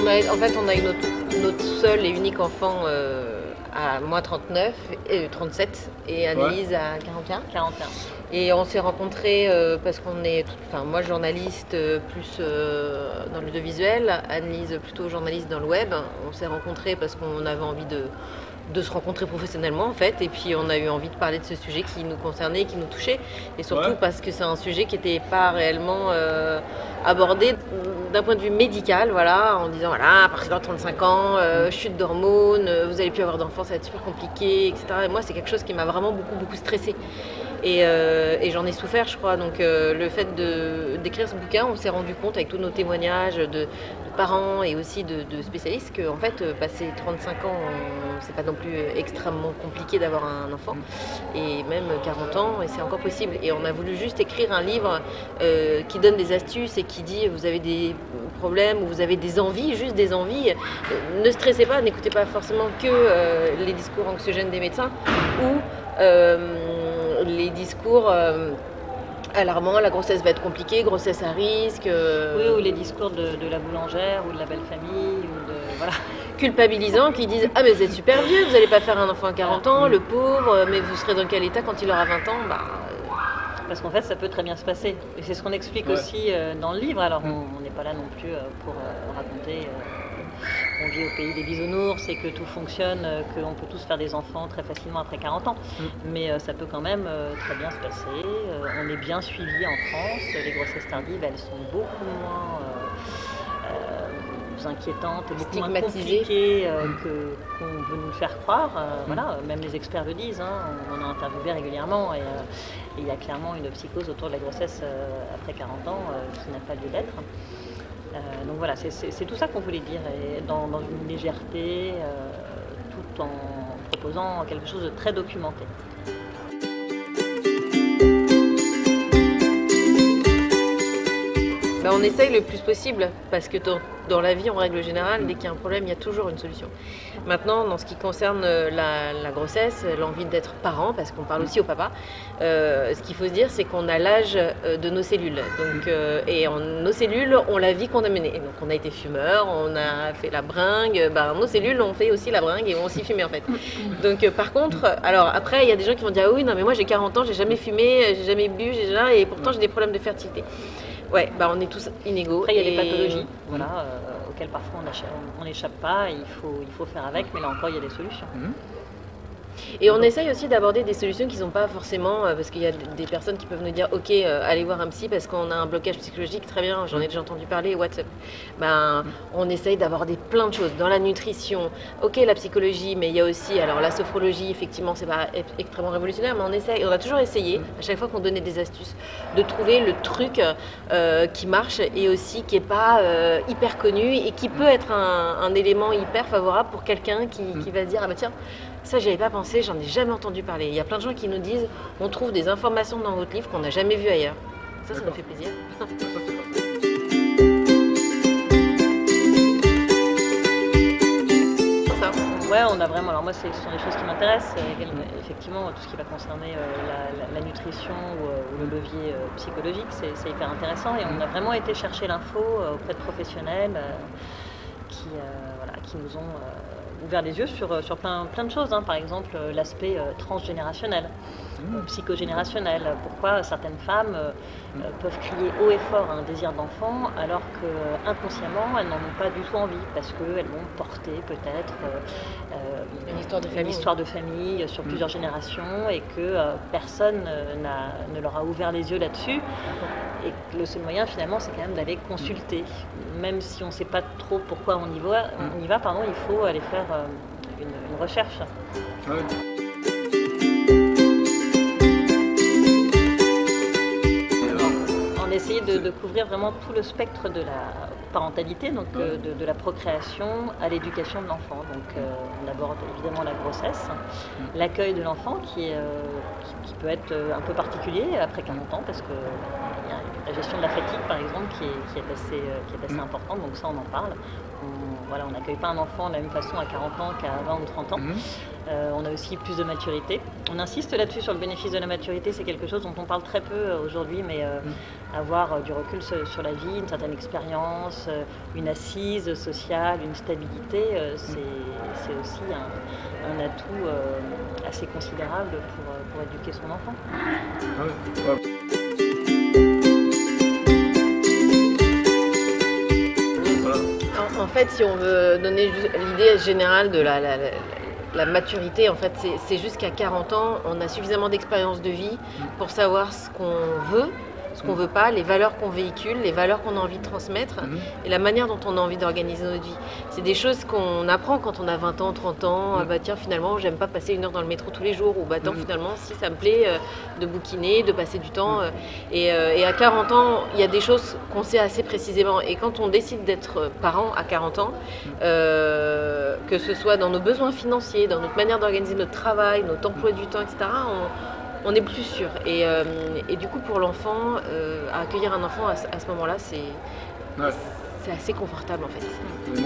on a eu notre seul et unique enfant à moi 39, 37 et Annelise à 41. 41. Et on s'est rencontrés parce qu'on est, moi journaliste plus dans l'audiovisuel, Annelise plutôt journaliste dans le web. On s'est rencontrés parce qu'on avait envie de se rencontrer professionnellement en fait, et puis on a eu envie de parler de ce sujet qui nous concernait, qui nous touchait, et surtout parce que c'est un sujet qui n'était pas réellement abordé d'un point de vue médical, voilà, en disant voilà, à partir de 35 ans, chute d'hormones, vous n'allez plus avoir d'enfants, ça va être super compliqué, etc. Et moi c'est quelque chose qui m'a vraiment beaucoup stressée. Et j'en ai souffert, je crois. Donc le fait d'écrire ce bouquin, on s'est rendu compte avec tous nos témoignages de parents et aussi de spécialistes qu'en fait, passer 35 ans, c'est pas non plus extrêmement compliqué d'avoir un enfant. Et même 40 ans, et c'est encore possible. Et on a voulu juste écrire un livre qui donne des astuces et qui dit vous avez des problèmes ou vous avez des envies, juste des envies. Ne stressez pas, n'écoutez pas forcément que les discours anxiogènes des médecins ou les discours alarmants, la grossesse va être compliquée, grossesse à risque. Oui, ou les discours de la boulangère ou de la belle famille, ou de, voilà. Culpabilisants qui disent ah mais vous êtes super vieux, vous n'allez pas faire un enfant à 40 ans, le pauvre, mais vous serez dans quel état quand il aura 20 ans Parce qu'en fait, ça peut très bien se passer. Et c'est ce qu'on explique aussi dans le livre. Alors, on n'est pas là non plus pour raconter qu'on vit au pays des bisounours et que tout fonctionne, qu'on peut tous faire des enfants très facilement après 40 ans. Mais ça peut quand même très bien se passer. On est bien suivi en France. Les grossesses tardives, elles sont beaucoup moins inquiétantes et beaucoup moins compliquées qu'on veut nous faire croire. Voilà, même les experts le disent, on en a interviewé régulièrement et il y a clairement une psychose autour de la grossesse après 40 ans qui n'a pas lieu d'être. Donc voilà, c'est tout ça qu'on voulait dire, et dans une légèreté, tout en proposant quelque chose de très documenté. On essaye le plus possible, parce que dans la vie, en règle générale, dès qu'il y a un problème, il y a toujours une solution. Maintenant, dans ce qui concerne la grossesse, l'envie d'être parent, parce qu'on parle aussi au papa, ce qu'il faut se dire, c'est qu'on a l'âge de nos cellules. Donc, et nos cellules ont la vie qu'on a menée. Donc on a été fumeur, on a fait la bringue, nos cellules ont fait aussi la bringue et ont aussi fumé en fait. Donc par contre, alors après, il y a des gens qui vont dire ah oui, non mais moi j'ai 40 ans, j'ai jamais fumé, j'ai jamais bu, et pourtant j'ai des problèmes de fertilité. Ouais, on est tous inégaux. Après, il y a des pathologies auxquelles parfois on n'échappe pas, et il faut faire avec, mais là encore, il y a des solutions. Et on essaye aussi d'aborder des solutions qui ne sont pas forcément, parce qu'il y a des personnes qui peuvent nous dire ok, allez voir un psy parce qu'on a un blocage psychologique, très bien, j'en ai déjà entendu parler, WhatsApp. On essaye d'aborder plein de choses, dans la nutrition, ok la psychologie, mais il y a aussi, alors la sophrologie, effectivement c'est pas extrêmement révolutionnaire, mais on a toujours essayé, à chaque fois qu'on donnait des astuces, de trouver le truc qui marche et aussi qui n'est pas hyper connu et qui peut être un élément hyper favorable pour quelqu'un qui va se dire ah bah tiens, ça, j'y avais pas pensé, j'en ai jamais entendu parler. Il y a plein de gens qui nous disent on trouve des informations dans votre livre qu'on n'a jamais vues ailleurs. Ça nous fait plaisir. Ouais, on a vraiment. Alors moi, ce sont des choses qui m'intéressent. Effectivement, tout ce qui va concerner la nutrition ou le levier psychologique, c'est hyper intéressant. Et on a vraiment été chercher l'info auprès de professionnels qui nous ont ouvert les yeux sur plein de choses, par exemple l'aspect transgénérationnel, psychogénérationnel. Pourquoi certaines femmes peuvent crier haut et fort un désir d'enfant alors qu'inconsciemment elles n'en ont pas du tout envie, parce qu'elles vont porter peut-être une histoire de famille sur plusieurs générations et que personne ne leur a ouvert les yeux là-dessus. Et que le seul moyen finalement c'est quand même d'aller consulter, même si on ne sait pas trop pourquoi on y va, il faut aller faire une recherche. On essaye de couvrir vraiment tout le spectre de la parentalité, donc de la procréation à l'éducation de l'enfant. Donc on aborde évidemment la grossesse, l'accueil de l'enfant qui peut être un peu particulier après 40 ans, parce que il y a la gestion de la fatigue, par exemple, qui est assez importante, donc ça, on en parle. On n'accueille pas un enfant de la même façon à 40 ans qu'à 20 ou 30 ans. On a aussi plus de maturité. On insiste là-dessus sur le bénéfice de la maturité, c'est quelque chose dont on parle très peu aujourd'hui, mais avoir du recul sur la vie, une certaine expérience, une assise sociale, une stabilité, c'est aussi un atout assez considérable pour éduquer son enfant. En fait, si on veut donner l'idée générale de la maturité, en fait, c'est jusqu'à 40 ans, on a suffisamment d'expérience de vie pour savoir ce qu'on veut, ce qu'on veut pas, les valeurs qu'on véhicule, les valeurs qu'on a envie de transmettre et la manière dont on a envie d'organiser notre vie. C'est des choses qu'on apprend quand on a 20 ans, 30 ans. Ah bah tiens, finalement, j'aime pas passer 1 heure dans le métro tous les jours. Ou bah attends, finalement, si ça me plaît de bouquiner, de passer du temps. Et à 40 ans, il y a des choses qu'on sait assez précisément. Et quand on décide d'être parent à 40 ans, que ce soit dans nos besoins financiers, dans notre manière d'organiser notre travail, notre emploi du temps, etc., on est plus sûr. Et du coup, pour l'enfant, accueillir un enfant à ce moment-là, c'est assez confortable en fait.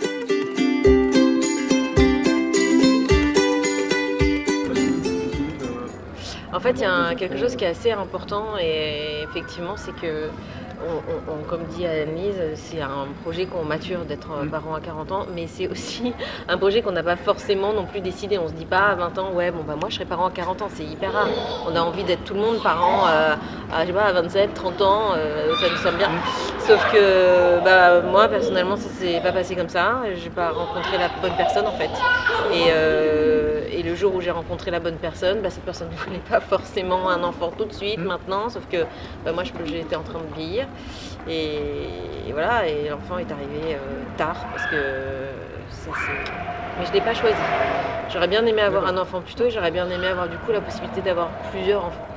En fait, il y a quelque chose qui est assez important et effectivement, c'est que, comme dit Anne-Lise, c'est un projet qu'on mature d'être parent à 40 ans, mais c'est aussi un projet qu'on n'a pas forcément non plus décidé. On ne se dit pas à 20 ans, ouais, bon, bah, moi je serai parent à 40 ans, c'est hyper rare. On a envie d'être tout le monde parent je sais pas, à 27, 30 ans, ça nous semble bien. Sauf que bah, moi, personnellement, ça s'est pas passé comme ça. J'ai pas rencontré la bonne personne en fait. Et le jour où j'ai rencontré la bonne personne, bah, cette personne ne voulait pas forcément un enfant tout de suite, maintenant, sauf que bah, moi j'étais en train de vieillir. Et voilà, et l'enfant est arrivé tard parce que mais je ne l'ai pas choisi. J'aurais bien aimé avoir un enfant plus tôt et j'aurais bien aimé avoir du coup la possibilité d'avoir plusieurs enfants.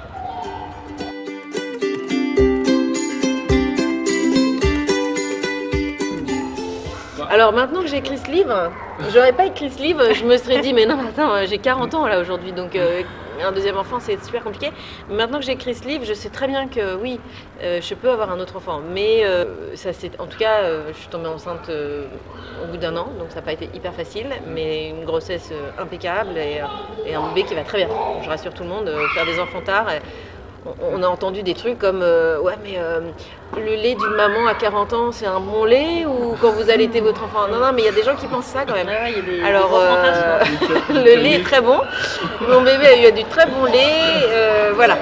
Alors maintenant que j'ai écrit ce livre, j'aurais pas écrit ce livre, je me serais dit mais non attends, j'ai 40 ans là aujourd'hui, donc un deuxième enfant c'est super compliqué. Mais maintenant que j'ai écrit ce livre, je sais très bien que oui, je peux avoir un autre enfant. Mais en tout cas, je suis tombée enceinte au bout d'1 an, donc ça n'a pas été hyper facile, mais une grossesse impeccable et un bébé qui va très bien. Je rassure tout le monde, faire des enfants tard. On a entendu des trucs comme ouais mais le lait d'une maman à 40 ans c'est un bon lait ou quand vous allaitez votre enfant. Non mais il y a des gens qui pensent ça quand même. Alors le lait est très bon. Mon bébé a eu du très bon lait, voilà.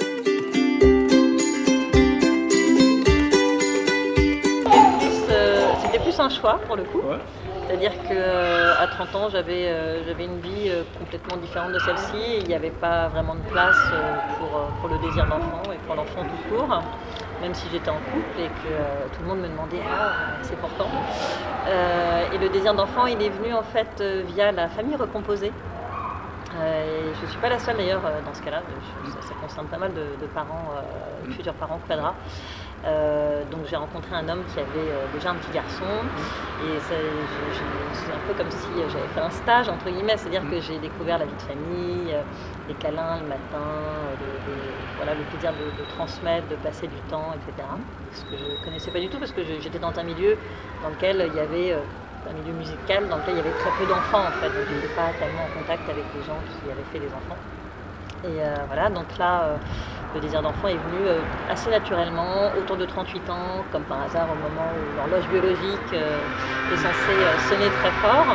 C'était plus un choix pour le coup. C'est-à-dire qu'à 30 ans, j'avais une vie complètement différente de celle-ci. Il n'y avait pas vraiment de place pour le désir d'enfant et pour l'enfant tout court, même si j'étais en couple et que tout le monde me demandait « Ah, c'est important ». Et le désir d'enfant, il est venu en fait via la famille recomposée. Et je ne suis pas la seule d'ailleurs dans ce cas-là, ça concerne pas mal de parents, futurs parents quadras. Donc j'ai rencontré un homme qui avait déjà un petit garçon et c'est un peu comme si j'avais fait un stage entre guillemets, c'est-à-dire que j'ai découvert la vie de famille, les câlins le matin, voilà, le plaisir de transmettre, de passer du temps, etc. Ce que je ne connaissais pas du tout parce que j'étais dans un milieu dans lequel il y avait un milieu musical dans lequel il y avait très peu d'enfants en fait, donc je n'étais pas tellement en contact avec les gens qui avaient fait des enfants. Et voilà, donc là, le désir d'enfant est venu assez naturellement, autour de 38 ans, comme par hasard, au moment où l'horloge biologique est censée sonner très fort.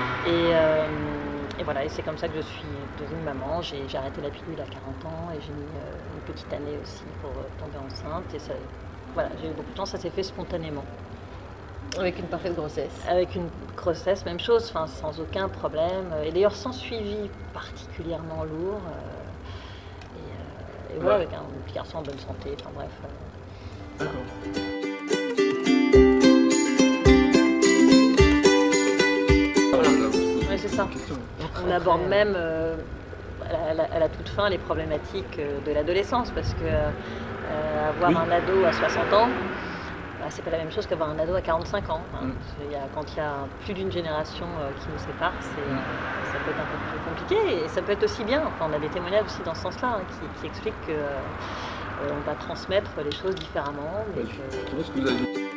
Et voilà, et c'est comme ça que je suis devenue maman. J'ai arrêté la pilule à 40 ans et j'ai mis une petite année aussi pour tomber enceinte. Et ça, voilà, j'ai eu beaucoup de temps, ça s'est fait spontanément. Avec une parfaite grossesse. Avec une grossesse, même chose, sans aucun problème. Et d'ailleurs sans suivi particulièrement lourd. Et voilà, avec un petit garçon en bonne santé, enfin bref. D'accord. Oui, c'est ça. On aborde même à la toute fin les problématiques de l'adolescence, parce que avoir un ado à 60 ans, c'est pas la même chose qu'avoir un ado à 45 ans. Hein. Quand il y a plus d'une génération qui nous sépare, ça peut être un peu plus compliqué et ça peut être aussi bien. Enfin, on a des témoignages aussi dans ce sens-là qui expliquent que on va transmettre les choses différemment. Ouais, Donc, je pense que vous avez dit.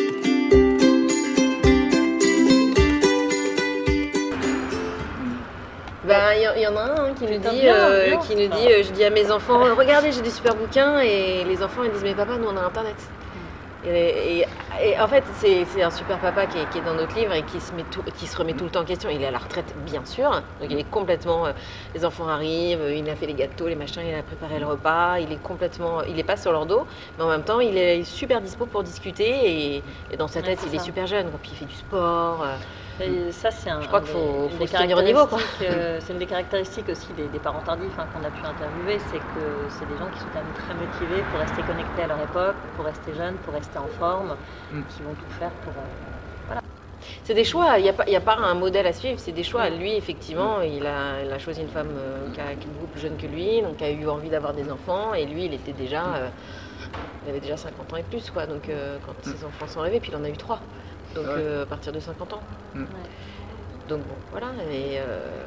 Il y en a un qui nous dit, bien. je dis à mes enfants, regardez, j'ai des super bouquins, et les enfants ils disent, mais papa, nous on a Internet. Et en fait, c'est un super papa qui est dans notre livre et qui se remet tout le temps en question. Il est à la retraite, bien sûr, donc il est complètement. Les enfants arrivent, il a fait les gâteaux, les machins, il a préparé le repas, il est pas sur leur dos, mais en même temps, il est super dispo pour discuter, et dans sa tête, il est super jeune, puis il fait du sport. Et ça, c'est Je crois qu'il faut se tenir au niveau, quoi. C'est une des caractéristiques aussi des parents tardifs qu'on a pu interviewer, c'est que c'est des gens qui sont quand même très motivés pour rester connectés à leur époque, pour rester jeunes, pour rester en forme, qui vont tout faire pour... voilà. C'est des choix, il n'y a pas un modèle à suivre, c'est des choix. Lui, effectivement, il a choisi une femme qui est beaucoup plus jeune que lui, donc qui a eu envie d'avoir des enfants, et lui, il avait déjà 50 ans et plus, quoi. Donc quand ses enfants sont arrivés, puis il en a eu 3. Donc à partir de 50 ans. Ouais. Donc bon, voilà. Et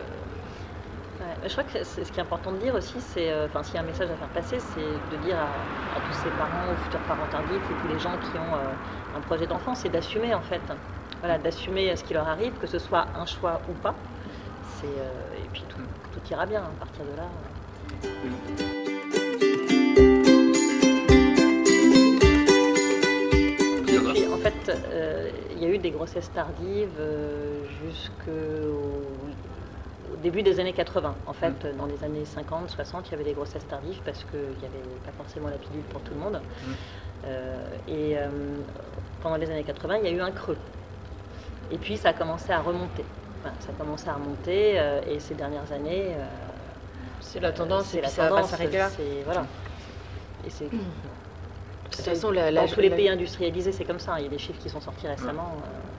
je crois que ce qui est important de dire aussi, c'est, s'il y a un message à faire passer, c'est de dire à tous ces parents, aux futurs parents tardifs, et tous les gens qui ont un projet d'enfant, c'est d'assumer en fait. Voilà, d'assumer ce qui leur arrive, que ce soit un choix ou pas. Et puis tout ira bien à partir de là. En fait, il y a eu des grossesses tardives jusqu'au début des années 80. En fait, dans les années 50, 60, il y avait des grossesses tardives parce qu'il n'y avait pas forcément la pilule pour tout le monde. Pendant les années 80, il y a eu un creux. Et puis, ça a commencé à remonter. Enfin, ça a commencé à remonter et ces dernières années... c'est la tendance, et puis ça va pas s'arrêter là. Voilà. Et c'est... De toute façon, dans tous les pays industrialisés, c'est comme ça. Il y a des chiffres qui sont sortis récemment.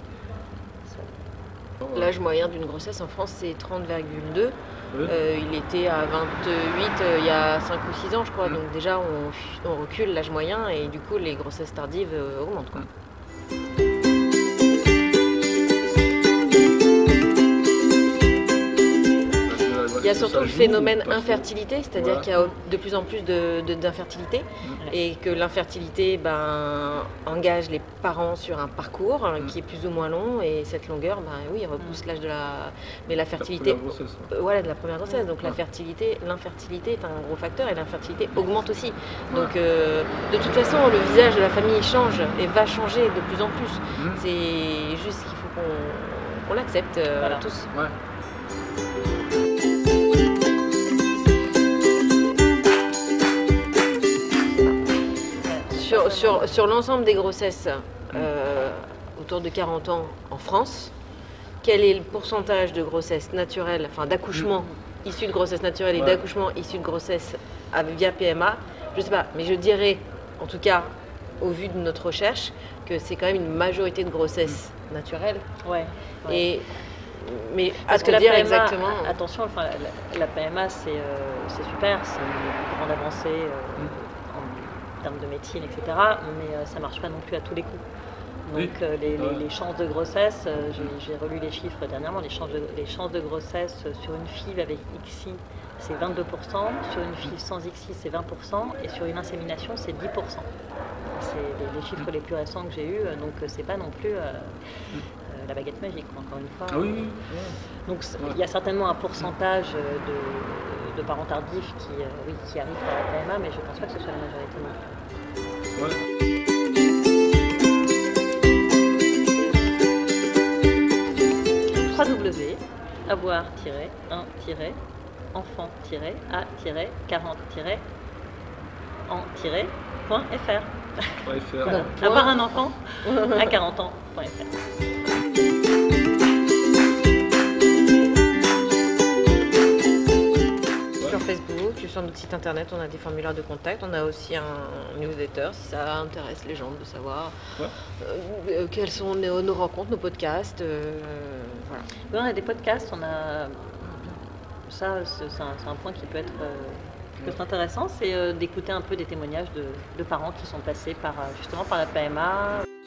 L'âge moyen d'une grossesse en France, c'est 30,2. Il était à 28 il y a 5 ou 6 ans, je crois. Donc déjà, on recule l'âge moyen et du coup, les grossesses tardives augmentent, quoi. Il y a surtout le phénomène infertilité, c'est-à-dire qu'il y a de plus en plus d'infertilité et que l'infertilité engage les parents sur un parcours qui est plus ou moins long, et cette longueur, oui, repousse l'âge de la... Mais la fertilité... Voilà, de la première grossesse. Donc l'infertilité est un gros facteur, et l'infertilité augmente aussi. Donc de toute façon, le visage de la famille change et va changer de plus en plus. C'est juste qu'il faut qu'on l'accepte tous. Ouais. Sur l'ensemble des grossesses autour de 40 ans en France, quel est le pourcentage de grossesse naturelle, enfin d'accouchement issu de grossesse naturelle et d'accouchement issu de grossesse via PMA? Je ne sais pas, mais je dirais, en tout cas, au vu de notre recherche, que c'est quand même une majorité de grossesse naturelle. Mais à te dire exactement... Attention, la PMA, c'est super, c'est une grande avancée en termes de médecine, etc. Mais ça ne marche pas non plus à tous les coups. Donc les chances de grossesse, j'ai relu les chiffres dernièrement, les chances de grossesse sur une FIV avec ICSI, c'est 22%, sur une FIV sans ICSI, c'est 20%, et sur une insémination, c'est 10%. C'est les chiffres les plus récents que j'ai eus, donc c'est pas non plus la baguette magique, encore une fois. Donc il y a certainement un pourcentage de parents tardifs qui arrivent à la PMA, mais je ne pense pas que ce soit la majorité non plus. avoir-1-a-40-en-.fr. Voilà. Avoir un enfant à 40 ans.fr. Sur Facebook, sur notre site internet, on a des formulaires de contact. On a aussi un newsletter si ça intéresse les gens de savoir quelles sont nos rencontres, nos podcasts. Voilà. Oui, on a des podcasts, ça c'est un point qui peut être intéressant, c'est d'écouter un peu des témoignages de parents qui sont passés justement par la PMA.